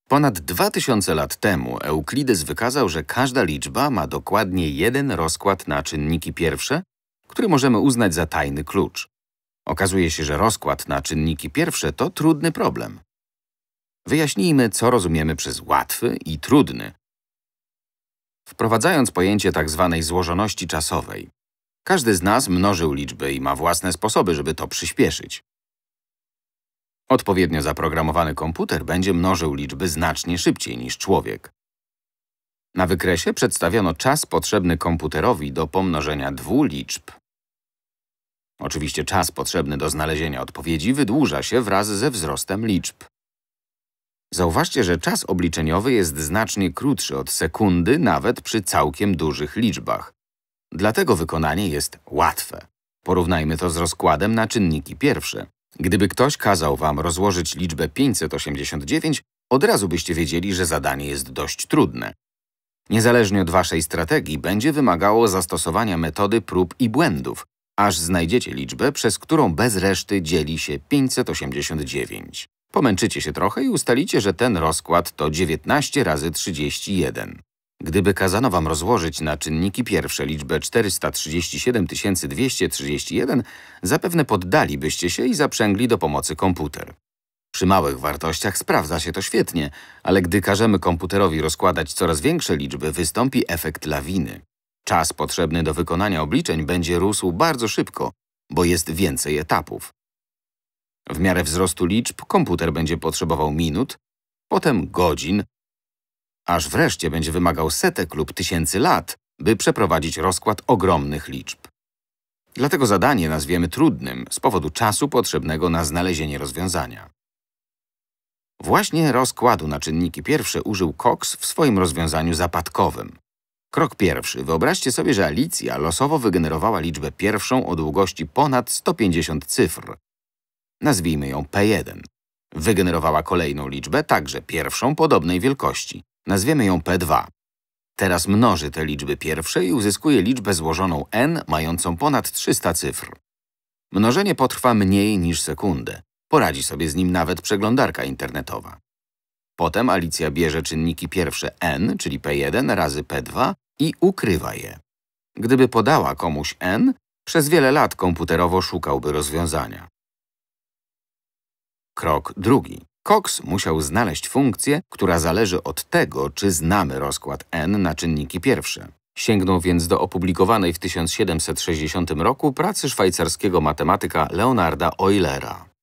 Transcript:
Ponad 2000 lat temu Euklides wykazał, że każda liczba ma dokładnie jeden rozkład na czynniki pierwsze, który możemy uznać za tajny klucz. Okazuje się, że rozkład na czynniki pierwsze to trudny problem. Wyjaśnijmy, co rozumiemy przez łatwy i trudny. Wprowadzając pojęcie tzw. złożoności czasowej. Każdy z nas mnożył liczby i ma własne sposoby, żeby to przyspieszyć. Odpowiednio zaprogramowany komputer będzie mnożył liczby znacznie szybciej niż człowiek. Na wykresie przedstawiono czas potrzebny komputerowi do pomnożenia dwóch liczb. Oczywiście czas potrzebny do znalezienia odpowiedzi wydłuża się wraz ze wzrostem liczb. Zauważcie, że czas obliczeniowy jest znacznie krótszy od sekundy nawet przy całkiem dużych liczbach. Dlatego wykonanie jest łatwe. Porównajmy to z rozkładem na czynniki pierwsze. Gdyby ktoś kazał wam rozłożyć liczbę 589, od razu byście wiedzieli, że zadanie jest dość trudne. Niezależnie od waszej strategii będzie wymagało zastosowania metody prób i błędów, aż znajdziecie liczbę, przez którą bez reszty dzieli się 589. Pomęczycie się trochę i ustalicie, że ten rozkład to 19 razy 31. Gdyby kazano wam rozłożyć na czynniki pierwsze liczbę 437 231, zapewne poddalibyście się i zaprzęgli do pomocy komputer. Przy małych wartościach sprawdza się to świetnie, ale gdy każemy komputerowi rozkładać coraz większe liczby, wystąpi efekt lawiny. Czas potrzebny do wykonania obliczeń będzie rósł bardzo szybko, bo jest więcej etapów. W miarę wzrostu liczb komputer będzie potrzebował minut, potem godzin, aż wreszcie będzie wymagał setek lub tysięcy lat, by przeprowadzić rozkład ogromnych liczb. Dlatego zadanie nazwiemy trudnym z powodu czasu potrzebnego na znalezienie rozwiązania. Właśnie rozkładu na czynniki pierwsze użył Cox w swoim rozwiązaniu zapadkowym. Krok pierwszy. Wyobraźcie sobie, że Alicja losowo wygenerowała liczbę pierwszą o długości ponad 150 cyfr. Nazwijmy ją P1. Wygenerowała kolejną liczbę, także pierwszą podobnej wielkości. Nazwiemy ją P2. Teraz mnoży te liczby pierwsze i uzyskuje liczbę złożoną n mającą ponad 300 cyfr. Mnożenie potrwa mniej niż sekundę. Poradzi sobie z nim nawet przeglądarka internetowa. Potem Alicja bierze czynniki pierwsze n, czyli P1 razy P2 i ukrywa je. Gdyby podała komuś n, przez wiele lat komputerowo szukałby rozwiązania. Krok drugi. Cox musiał znaleźć funkcję, która zależy od tego, czy znamy rozkład n na czynniki pierwsze. Sięgnął więc do opublikowanej w 1760 roku pracy szwajcarskiego matematyka Leonarda Eulera.